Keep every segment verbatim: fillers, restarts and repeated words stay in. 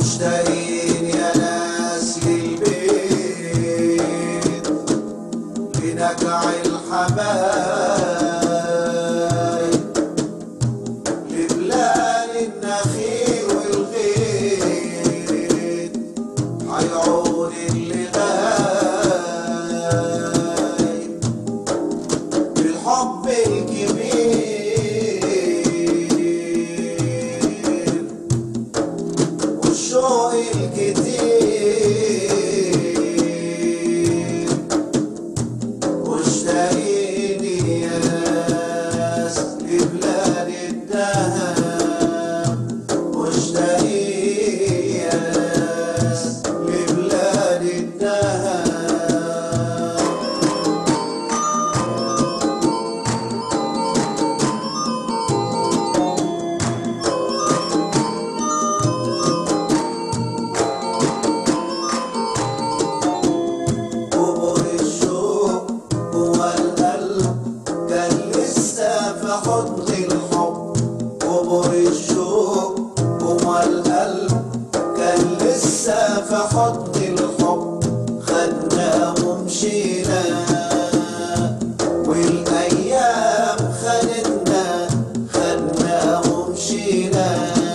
مشتاقين يا ناس للبيت لنجع الحبايب لبلاد النخيل والغيط هيعود اللي غايب بالحب الكبير والشوق الكتير مشتاقين يا ناس لبلاد الدهب مشتاقين يا ناس لبلاد الدهب قبر الشوق جوا القلب كان لسه في حضن الحب قبر الشوق جوا القلب كان لسه في حضن الحب خدنا ومشينا والايام خدتنا خدنا ومشينا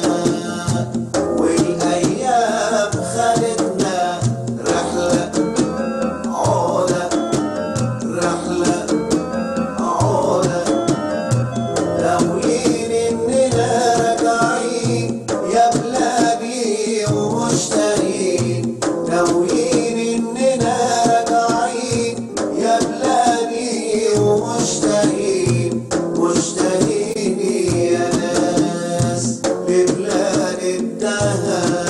والايام خدتنا رحله عودة رحلة عودة ناويين إننا راجعين يا بلادي ومشتاقين ناويين إننا راجعين يا بلادي ومشتاقين مشتاقين يا ناس لبلاد الدهب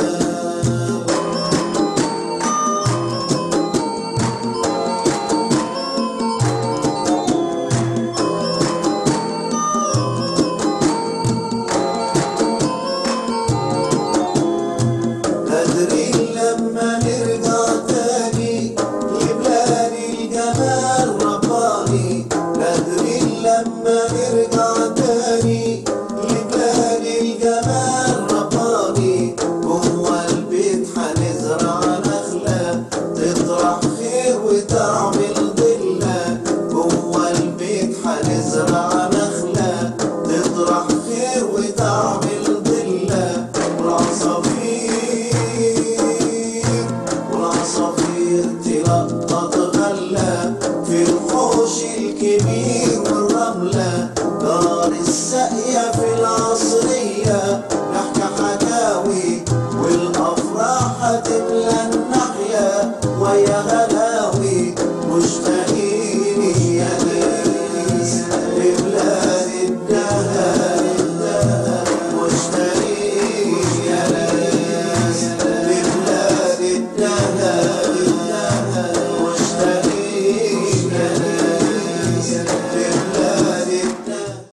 نادرين لما نرجع تاني لبلاد الجمال رباني نادرين لما نرجع تاني لبلاد الجمال رباني جوا البيت هنزرع نخلة تطرح خير وتعمل ضلة جوا البيت هنزرع نخلة تطرح خير وتعمل ضلة والعصافير والعصافير تلقط غلة في الحوش الكبير والرملة دار الساقية في العصرية نحكي حكاوي والأفراح هتملى الناحية ويا غلاوي مشتاقين